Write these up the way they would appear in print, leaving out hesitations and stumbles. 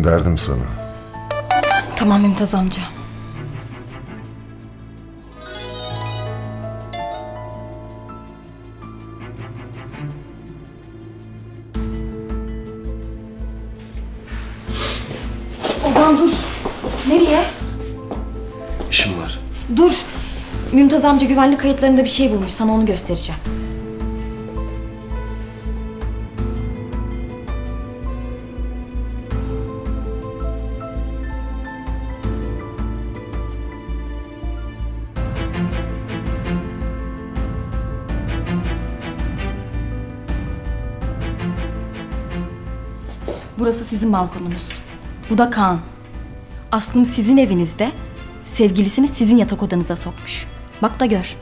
derdim sana. Tamam Mümtaz amca. Ozan dur. Nereye? İşim var. Dur. Mümtaz amca güvenlik kayıtlarında bir şey bulmuş. Sana onu göstereceğim. Burası sizin balkonunuz. Bu da Kaan. Aslım sizin evinizde, sevgilisini sizin yatak odanıza sokmuş. Bak da gör.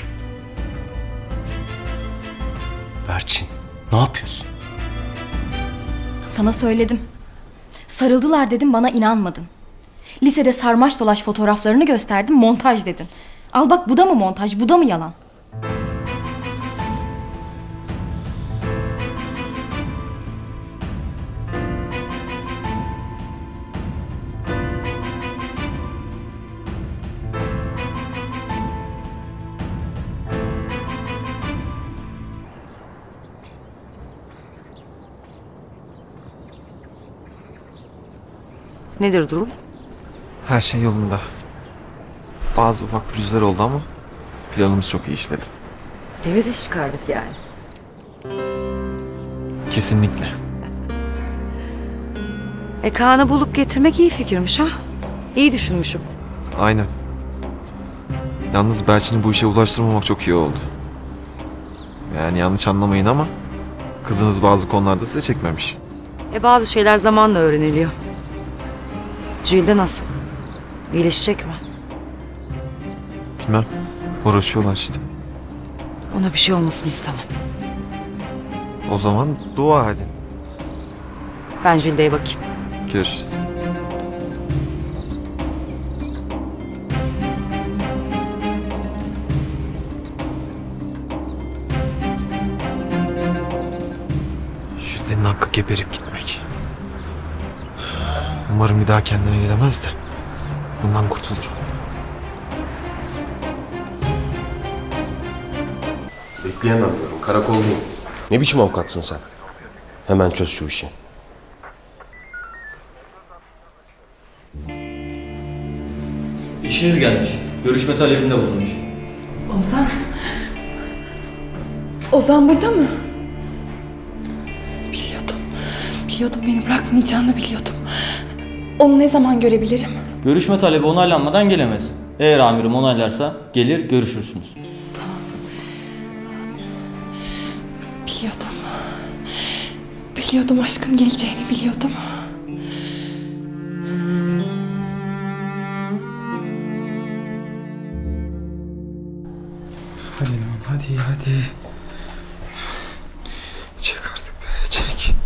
Berçin, ne yapıyorsun? Sana söyledim. Sarıldılar dedim, bana inanmadın. Lisede sarmaş dolaş fotoğraflarını gösterdim, montaj dedin. Al bak, bu da mı montaj, bu da mı yalan? Nedir durum? Her şey yolunda. Bazı ufak pürüzler oldu ama planımız çok iyi işledi. Temiz iş çıkardık yani. Kesinlikle. Kaan'ı bulup getirmek iyi fikirmiş ha. İyi düşünmüşüm. Aynen. Yalnız Berçin'i bu işe ulaştırmamak çok iyi oldu. Yani yanlış anlamayın ama kızınız bazı konularda size çekmemiş. Bazı şeyler zamanla öğreniliyor. Jülde nasıl? İyileşecek mi? Bilmem. Uğraşıyorlar işte. Ona bir şey olmasını istemem. O zaman dua edin. Ben Jülde'ye bakayım. Görüşürüz. Jülde'nin hakkı geberip gitmek. Umarım bir daha kendine gelemez de bundan kurtulur. Bekleyemem diyorum, karakoldayım. Ne biçim avukatsın sen? Hemen çöz şu işi. İşiniz gelmiş. Görüşme talebinde bulunmuş. Ozan. Ozan burada mı? Biliyordum. Biliyordum, beni bırakmayacağını biliyordum. Onu ne zaman görebilirim? Görüşme talebi onaylanmadan gelemez. Eğer amirim onaylarsa gelir, görüşürsünüz. Biliyordum. Biliyordum, aşkım geleceğini biliyordum. Hadi lan, hadi. Çek artık be, çek.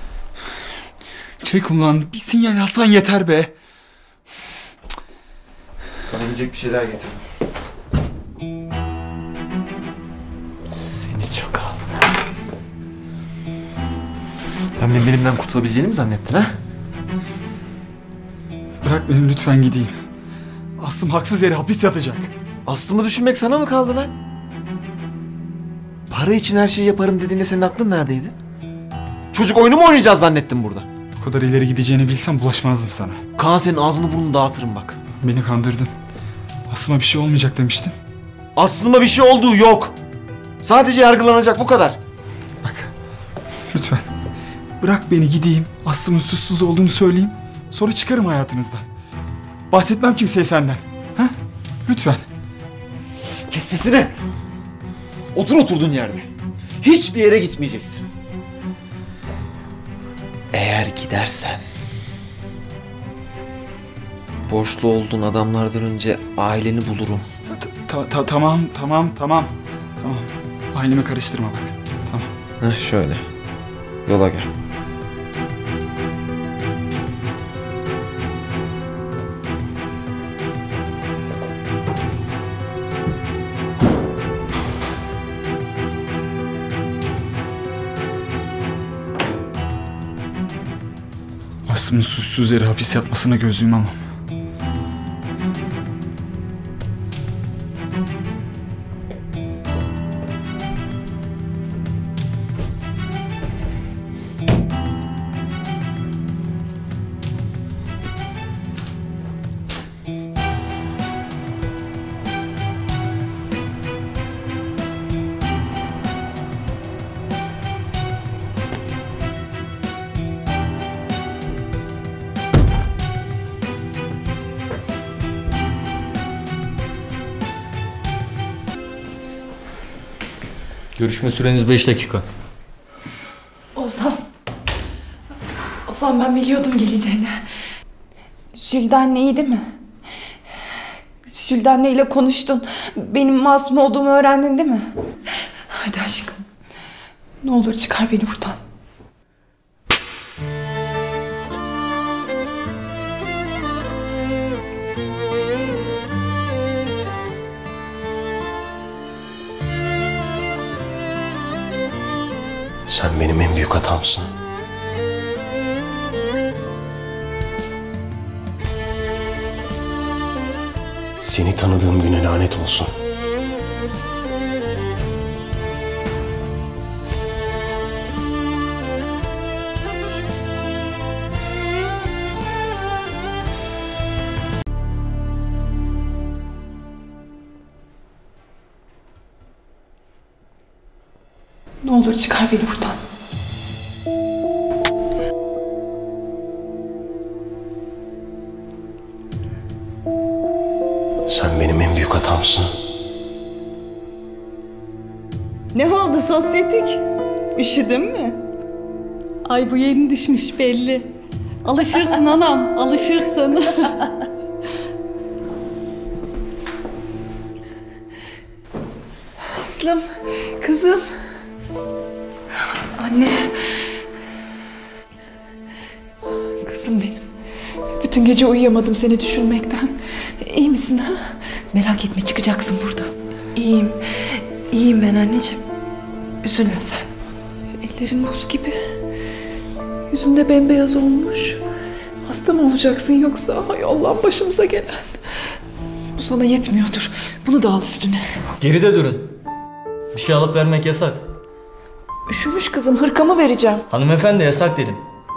Çek ulan, bir sinyal alsan yeter be. Bana yiyecek bir şeyler getirdim. Seni çakal. Sen benim elimden kurtulabileceğini mi zannettin ha? Bırak beni lütfen gideyim. Aslım haksız yere hapis yatacak. Aslımı düşünmek sana mı kaldı lan? Para için her şeyi yaparım dediğinde senin aklın neredeydi? Çocuk oyunu mu oynayacağız zannettin burada? Bu kadar ileri gideceğini bilsem bulaşmazdım sana. Kaan senin ağzını burnunu dağıtırım bak. Beni kandırdın. Aslıma bir şey olmayacak demiştin. Aslıma bir şey olduğu yok. Sadece yargılanacak, bu kadar. Bak, lütfen. Bırak beni gideyim, Aslı'nın suçsuz olduğunu söyleyeyim. Sonra çıkarım hayatınızdan. Bahsetmem kimseye senden. Ha? Lütfen. Kes sesini. Otur oturduğun yerde. Hiçbir yere gitmeyeceksin. Eğer gidersen borçlu olduğun adamlardan önce aileni bulurum. Tamam. Ailemi karıştırma bak. Tamam. Heh, şöyle. Yola gel. Aslı'nın suçsuz yere hapis yatmasına göz yumamam. Görüşme süreniz 5 dakika. Ozan. Ozan, ben biliyordum geleceğini. Jülde anne iyi değil mi? Jülde anneyle konuştun. Benim masum olduğumu öğrendin değil mi? Hadi aşkım. Ne olur çıkar beni buradan. Sen benim en büyük hatamsın. Seni tanıdığım güne lanet olsun. Ne olur çıkar beni buradan. Sen benim en büyük hatamsın. Ne oldu sosyetik? Üşüdün mü? Ay bu yeni düşmüş belli. Alışırsın anam, alışırsın. Aslım, kızım. Anne. Kızım benim. Bütün gece uyuyamadım seni düşünmekten. İyi misin ha? Merak etme, çıkacaksın buradan. İyiyim. İyiyim ben anneciğim. Üzülme sen. Ellerin buz gibi. Yüzünde bembeyaz olmuş. Hasta mı olacaksın yoksa? Hay Allah'ım, başımıza gelen. Bu sana yetmiyordur. Bunu da al üstüne. Geride durun. Bir şey alıp vermek yasak. Üşümüş kızım, hırkamı vereceğim. Hanımefendi, yasak dedim.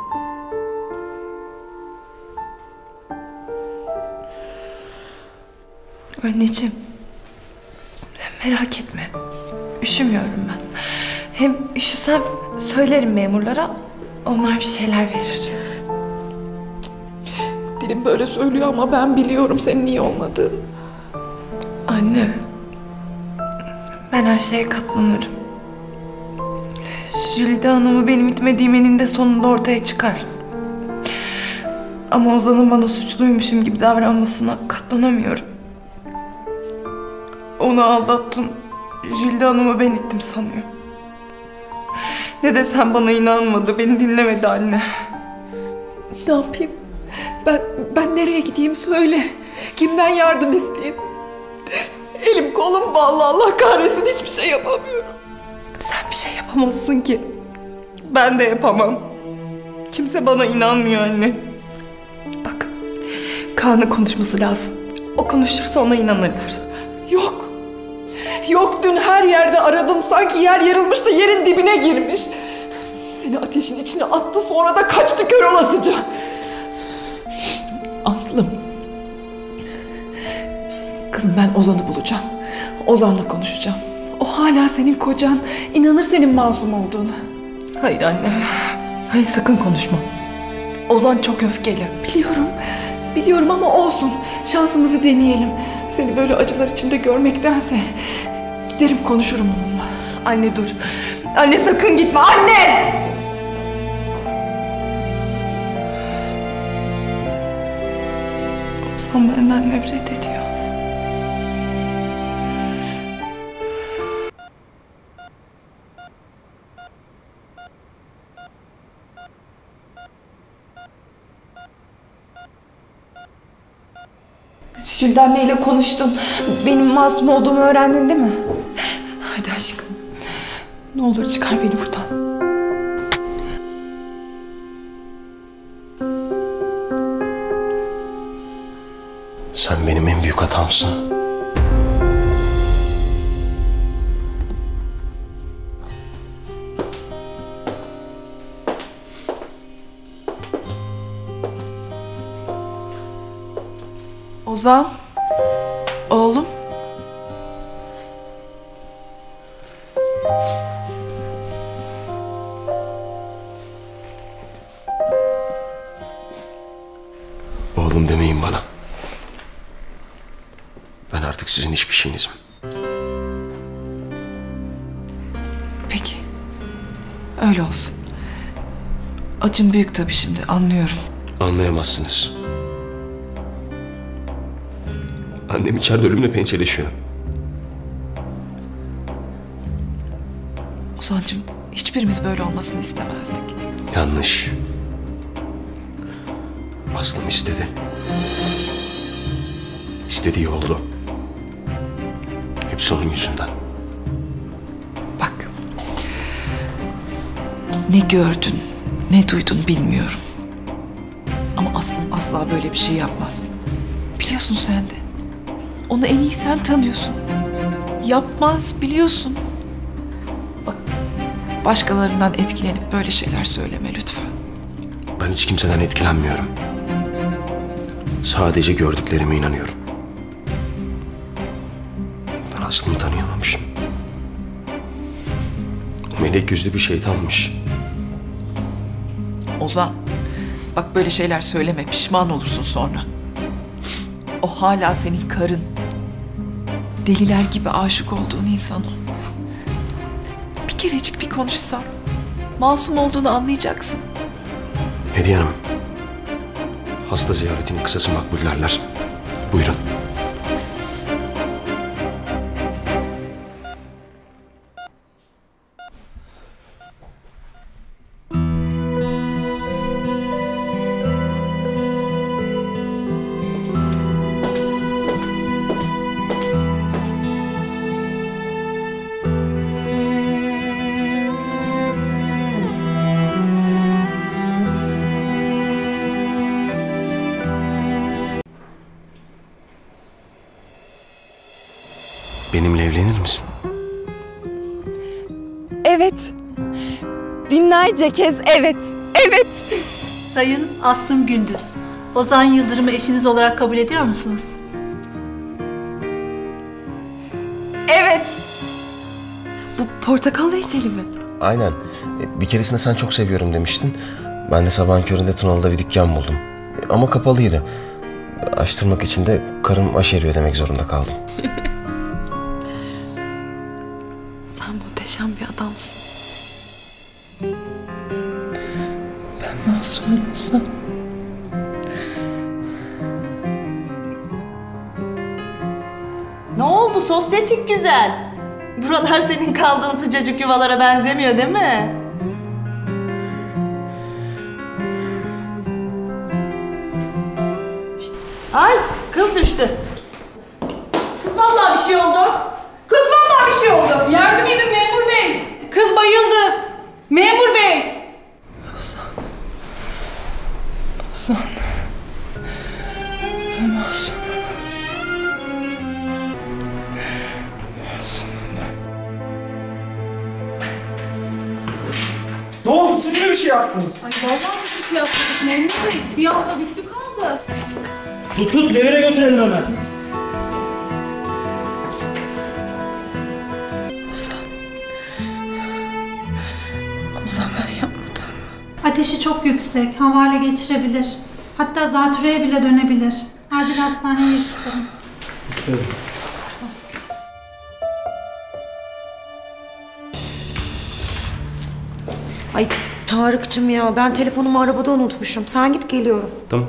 Anneciğim, merak etme. Üşümüyorum ben. Hem üşüsem söylerim memurlara. Onlar bir şeyler verir. Dilim böyle söylüyor ama ben biliyorum senin iyi olmadığını. Anne, ben her şeye katlanırım. Jülide Hanım'ı benim itmediğim eninde sonunda ortaya çıkar. Ama Ozan'ın bana suçluymuşum gibi davranmasına katlanamıyorum. Onu aldattım. Jülide Hanım'ı ben ittim sanıyor. Ne desem bana inanmadı, beni dinlemedi anne. Ne yapayım? Ben nereye gideyim söyle. Kimden yardım isteyeyim? Elim kolum bağlı, Allah kahretsin, hiçbir şey yapamıyorum. Sen bir şey yapamazsın ki. Ben de yapamam. Kimse bana inanmıyor anne. Bak, Kaan'ın konuşması lazım. O konuşursa ona inanırlar. Yok. Yok, dün her yerde aradım. Sanki yer yarılmış da yerin dibine girmiş. Seni ateşin içine attı, sonra da kaçtı kör olasıca. Aslım. Kızım, ben Ozan'ı bulacağım. Ozan'la konuşacağım. O hala senin kocan. İnanır senin masum olduğunu. Hayır anne. Hayır, sakın konuşma. Ozan çok öfkeli. Biliyorum. Biliyorum ama olsun. Şansımızı deneyelim. Seni böyle acılar içinde görmektense giderim konuşurum onunla. Anne dur. Anne sakın gitme. Anne! Ozan benden nefret ediyor. Jülde anneyle konuştum. Benim masum olduğumu öğrendin değil mi? Hadi aşkım. Ne olur çıkar beni buradan. Sen benim en büyük hatamsın. Ozan. Oğlum. Oğlum demeyin bana. Ben artık sizin hiçbir şeyinizim. Peki. Öyle olsun. Acım büyük tabii şimdi, anlıyorum. Anlayamazsınız. Annem içeride ölümle pençeleşiyor. Ozancığım, hiçbirimiz böyle olmasını istemezdik. Yanlış. Aslım istedi. İstediği oldu. Hepsi onun yüzünden. Bak. Ne gördün, ne duydun bilmiyorum. Ama Aslım asla böyle bir şey yapmaz. Biliyorsun sen de. Onu en iyi sen tanıyorsun. Yapmaz, biliyorsun. Bak, başkalarından etkilenip böyle şeyler söyleme lütfen. Ben hiç kimseden etkilenmiyorum. Sadece gördüklerime inanıyorum. Ben Aslı'mı tanıyamamışım. Melek yüzlü bir şeytanmış. Ozan, bak böyle şeyler söyleme, pişman olursun sonra. O hala senin karın. Deliler gibi aşık olduğun insan o. Bir kerecik bir konuşsan, masum olduğunu anlayacaksın. Hediye Hanım. Hasta ziyaretinin kısası makbul derler. Buyurun. Benimle evlenir misin? Evet. Binlerce kez evet. Evet. Sayın Aslım Gündüz, Ozan Yıldırım'ı eşiniz olarak kabul ediyor musunuz? Evet. Bu portakal reçeli mi? Aynen. Bir keresinde sen çok seviyorum demiştin. Ben de sabahın köründe Tunalı'da bir dükkan buldum. Ama kapalıydı. Açtırmak için de karım aşeriyor demek zorunda kaldım. Sen muhteşem bir adamsın. Ben masum olsam. Ne oldu sosyetik güzel? Buralar senin kaldığın sıcacık yuvalara benzemiyor değil mi? Şişt. Ay kız düştü. Kız vallahi bir şey oldu. Kız vallahi bir şey oldu. Yardım edin memur bey. Kız bayıldı. Memur bey. Ozan. Ben masum. Ne oldu? Siz mi bir şey yaptınız? Ay vallahi bir şey yapmadık memur bey. Bir anda düştü kaldı. Tut revire götürelim hemen. Ozan. Ozan ben yapmadım. Ateşi çok yüksek, havale geçirebilir. Hatta zatürreye bile dönebilir. Acil hastaneye yetiştirin. Götürelim. Ay Tarık'cığım ya, ben telefonumu arabada unutmuşum. Sen git, geliyorum. Tamam.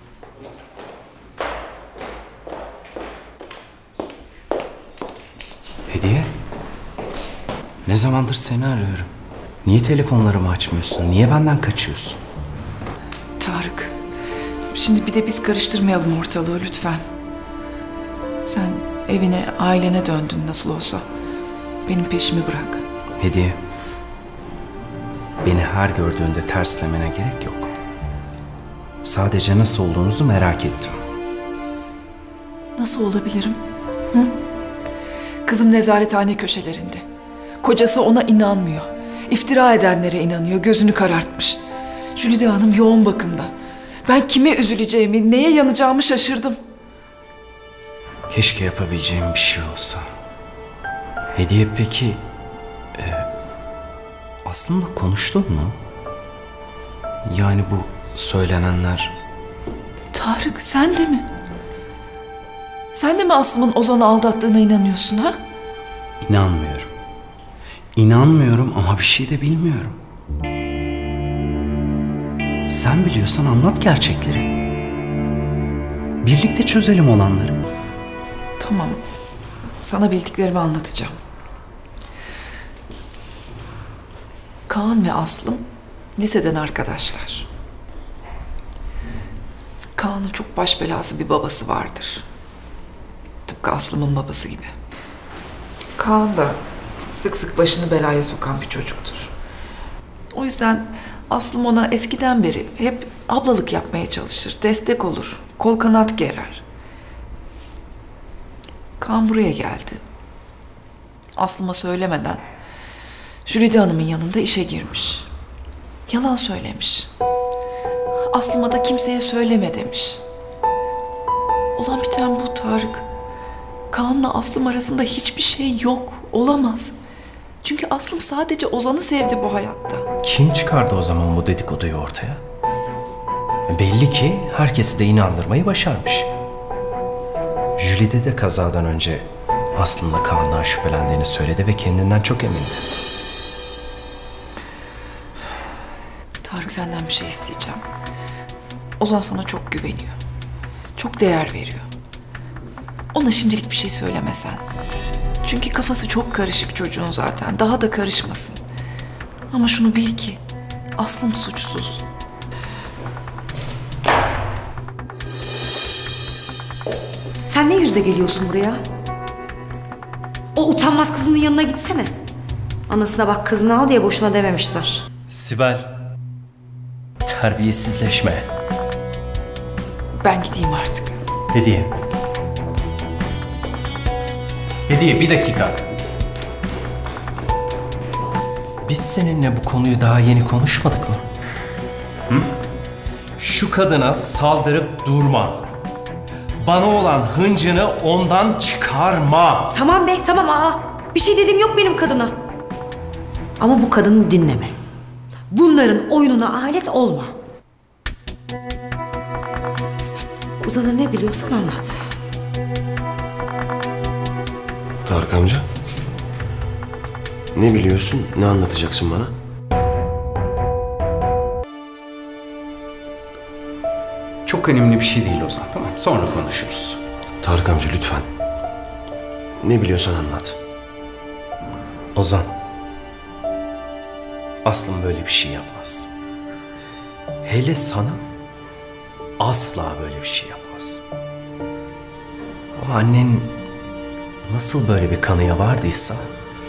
Hediye? Ne zamandır seni arıyorum. Niye telefonlarımı açmıyorsun? Niye benden kaçıyorsun? Tarık. Şimdi bir de biz karıştırmayalım ortalığı lütfen. Sen evine, ailene döndün nasıl olsa. Benim peşimi bırak. Hediye. Beni her gördüğünde terslemene gerek yok. Sadece nasıl olduğunuzu merak ettim. nasıl olabilirim? Hı? Kızım nezarethane köşelerinde. Kocası ona inanmıyor. İftira edenlere inanıyor, gözünü karartmış. Jülide Hanım yoğun bakımda. Ben kime üzüleceğimi, neye yanacağımı şaşırdım. Keşke yapabileceğim bir şey olsa. Hediye peki... aslında konuştun mu? Yani bu söylenenler... Tarık, sen de mi? Sen de mi Aslım'ın Ozan'ı aldattığına inanıyorsun ha? İnanmıyorum. İnanmıyorum ama bir şey de bilmiyorum. Sen biliyorsan anlat gerçekleri. Birlikte çözelim olanları. Tamam. Sana bildiklerimi anlatacağım. Kaan ve Aslım liseden arkadaşlar. Kaan'ın çok baş belası bir babası vardır. Tıpkı Aslım'ın babası gibi. Kaan da sık sık başını belaya sokan bir çocuktur. O yüzden Aslım ona eskiden beri hep ablalık yapmaya çalışır, destek olur, kol kanat gerer. Kaan buraya geldi. Aslım'a söylemeden Jülide Hanım'ın yanında işe girmiş. Yalan söylemiş. Aslım'a da kimseye söyleme demiş. Olan biten bu Tarık. Kaan'la Aslım arasında hiçbir şey yok, olamaz. Çünkü Aslım sadece Ozan'ı sevdi bu hayatta. Kim çıkardı o zaman bu dedikoduyu ortaya? Belli ki herkesi de inandırmayı başarmış. Jülide de kazadan önce aslında Kaan'dan şüphelendiğini söyledi ve kendinden çok emindi. Tarık, senden bir şey isteyeceğim. Ozan sana çok güveniyor. Çok değer veriyor. Ona şimdilik bir şey söylemesen. Çünkü kafası çok karışık çocuğun zaten. Daha da karışmasın. Ama şunu bil ki Aslım suçsuz. Sen ne yüzle geliyorsun buraya? O utanmaz kızının yanına gitsene. Anasına bak, kızını al diye boşuna dememişler. Sibel, terbiyesizleşme. Ben gideyim artık. Hediye. Hediye, bir dakika. Biz seninle bu konuyu daha yeni konuşmadık mı? Hı? Şu kadına saldırıp durma. Bana olan hıncını ondan çıkarma. Tamam be, tamam. Bir şey dediğim yok benim kadına. Ama bu kadını dinleme. Bunların oyununa alet olma. Ozan'a ne biliyorsan anlat. Tarık amca. Ne biliyorsun, ne anlatacaksın bana? Çok önemli bir şey değil Ozan, tamam. Sonra konuşuruz. Tarık amca lütfen. Ne biliyorsan anlat. Ozan. Aslım böyle bir şey yapmaz. Hele sana asla böyle bir şey yapmaz. Ama annen nasıl böyle bir kanıya vardıysa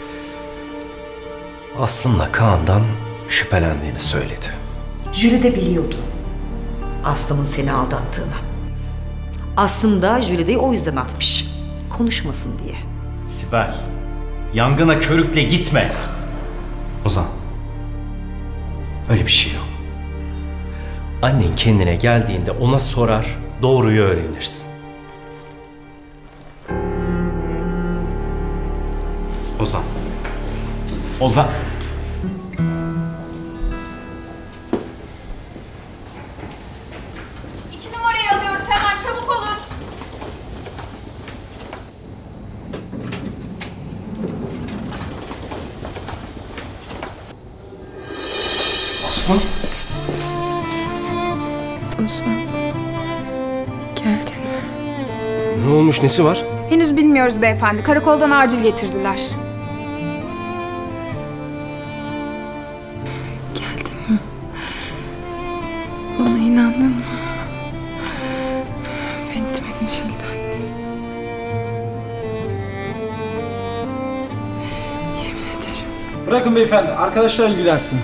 Aslım'la Kaan'dan şüphelendiğini söyledi. Jülide biliyordu Aslım'ın seni aldattığını. Aslım da Jülide'yi o yüzden atmış. Konuşmasın diye. Sibel, yangına körükle gitme. Ozan, öyle bir şey yok. Annen kendine geldiğinde ona sorar, doğruyu öğrenirsin. Ozan. Ozan. Numarayı alıyoruz, hemen çabuk olun. Aslı? Ozan, geldin mi? Ne olmuş, nesi var? Henüz bilmiyoruz beyefendi. Karakoldan acil getirdiler. Geldin mi? Bana inandın mı? Ben gitmedim Jülide anne. Yemin ederim. Bırakın beyefendi, arkadaşlar ilgilensin.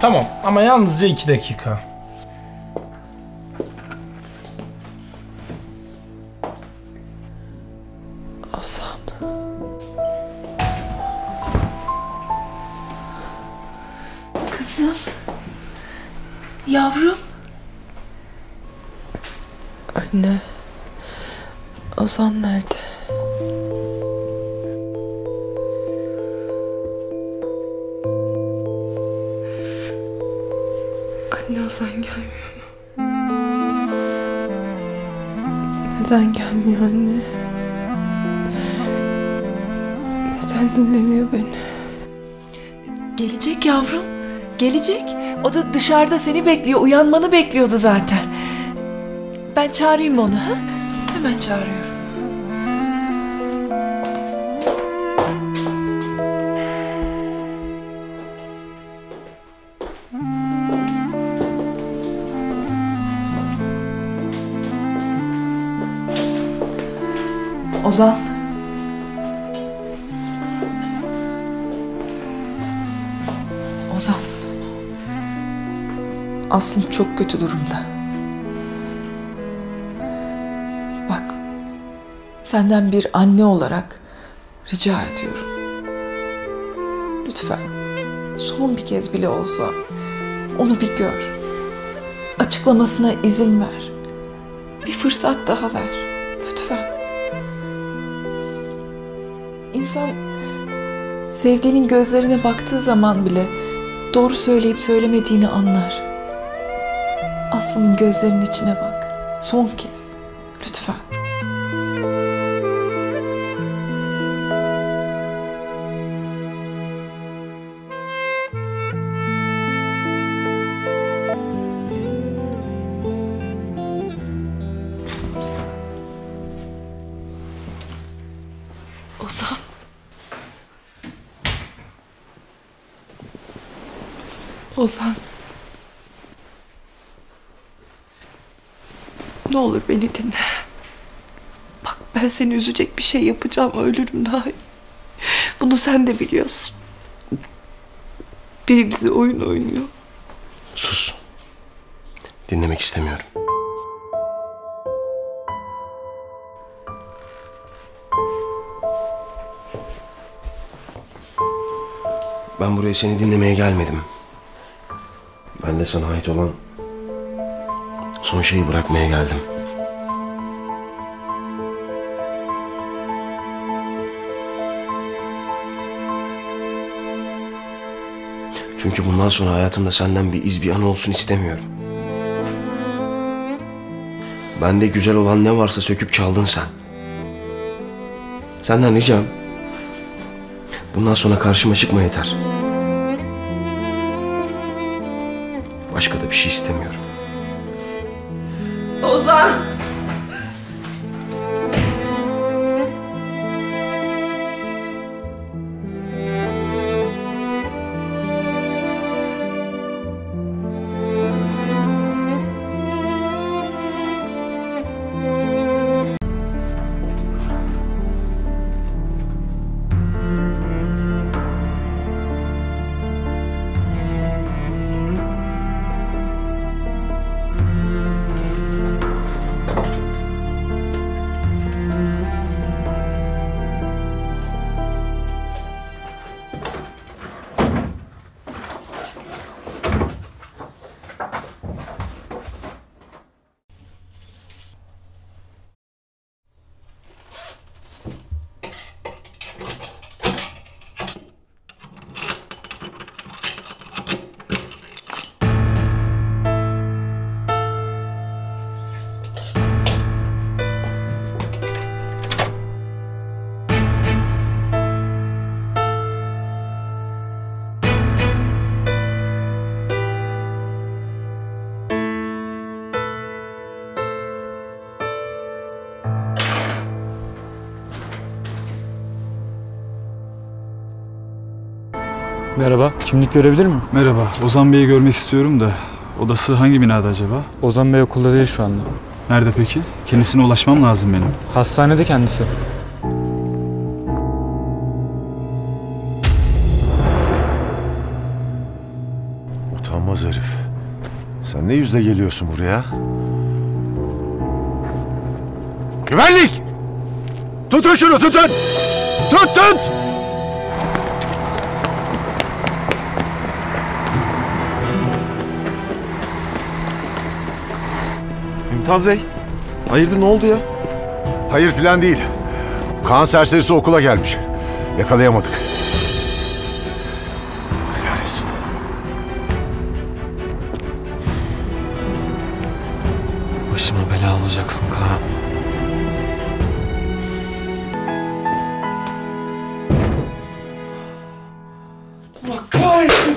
Tamam ama yalnızca 2 dakika. Ozan. Kızım. Yavrum. Anne. Ozan nerede? Anne, Ozan gelmiyor mu? Neden gelmiyor anne? Neden dinlemiyor beni? Gelecek yavrum. Gelecek. O da dışarıda seni bekliyor. Uyanmanı bekliyordu zaten. Ben çağırayım onu, ha? Hemen çağırıyorum. Ozan. Ozan. Aslım çok kötü durumda. Bak, senden bir anne olarak rica ediyorum. Lütfen, son bir kez bile olsa onu bir gör. Açıklamasına izin ver. Bir fırsat daha ver. Lütfen. İnsan sevdiğinin gözlerine baktığı zaman bile doğru söyleyip söylemediğini anlar. Aslımın gözlerinin içine bak. Son kez. Lütfen. Ozan. Ozan. Ne olur beni dinle. Bak, ben seni üzecek bir şey yapacağım, ölürüm daha iyi. Bunu sen de biliyorsun. Biri bize oyun oynuyor. Sus. Dinlemek istemiyorum. Ben buraya seni dinlemeye gelmedim. Ben de sana ait olan son şeyi bırakmaya geldim. Çünkü bundan sonra hayatımda senden bir iz, bir an olsun istemiyorum. Bende güzel olan ne varsa söküp çaldın sen. Senden ricam, bundan sonra karşıma çıkma yeter. Başka da bir şey istemiyorum. Ozan! Merhaba, kimlik görebilir miyim? Merhaba, Ozan Bey'i görmek istiyorum da odası hangi binada acaba? Ozan Bey okulda değil şu anda. Nerede peki? Kendisine ulaşmam lazım benim. Hastanede kendisi. Utanmaz herif. Sen ne yüzle geliyorsun buraya? Güvenlik! Tutun şunu, tutun! Tut! Mümtaz Bey, hayırdır ne oldu ya? Hayır falan değil. Kaan serserisi okula gelmiş. Yakalayamadık. Kahretsin. Başıma bela olacaksın Kaan. Allah kahretsin!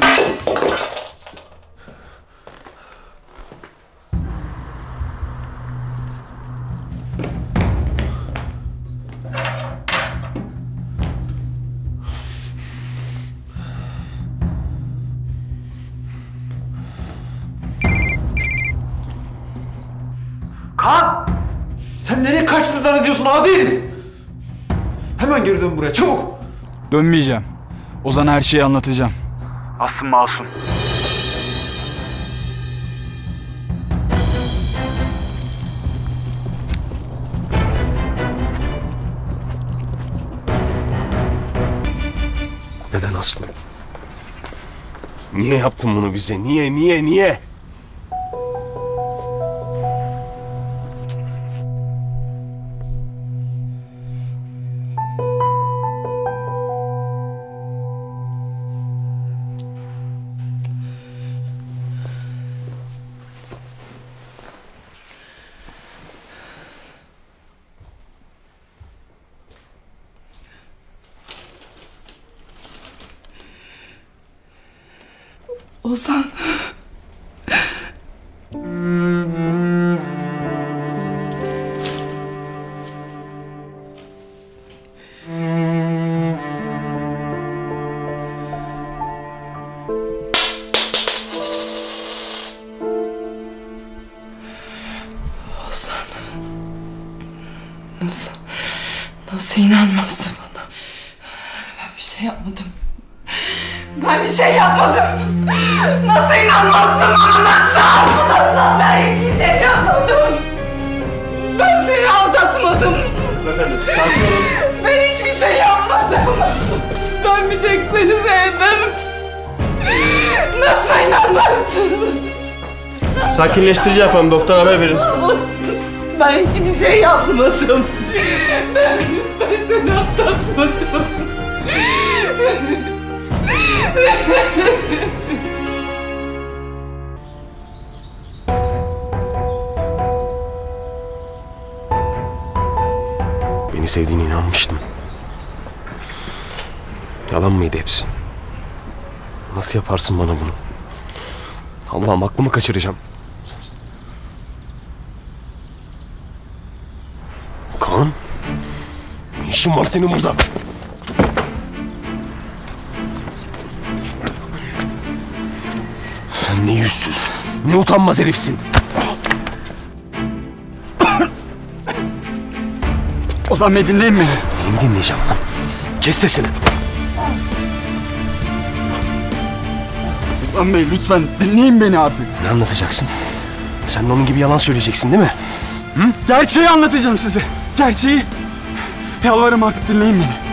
Kaan! Sen nereye kaçtın zannediyorsun adi herif? Hemen geri dön buraya çabuk. Dönmeyeceğim. Ozan'a her şeyi anlatacağım. Aslı masum. Neden Aslı? Niye yaptın bunu bize? Niye? Ozan. Nasıl inanmazsın bana? Ben bir şey yapmadım. Ben bir şey yapmadım. Nasıl inanmazsın bana? Nasıl? Ben hiçbir şey yapmadım. Ben seni aldatmadım. Efendim, sakin olun. Ben hiçbir şey yapmadım. Ben bir tek seni sevdim. Nasıl inanmazsın? Sakinleştirici yapalım, doktor haber verin. Ben hiçbir şey yapmadım. Ben seni aldatmadım. Beni sevdiğine inanmıştım. Yalan mıydı hepsi? Nasıl yaparsın bana bunu? Allah'ım aklımı kaçıracağım. Kaan, ne işin var senin burada? Sen ne yüzsüz, ne utanmaz herifsin. Ozan Bey dinleyin beni. Neyini dinleyeceğim lan? Kes sesini. Ozan Bey lütfen dinleyin beni artık. Ne anlatacaksın? Sen de onun gibi yalan söyleyeceksin değil mi? Gerçeği anlatacağım size. Gerçeği. Yalvarırım artık dinleyin beni.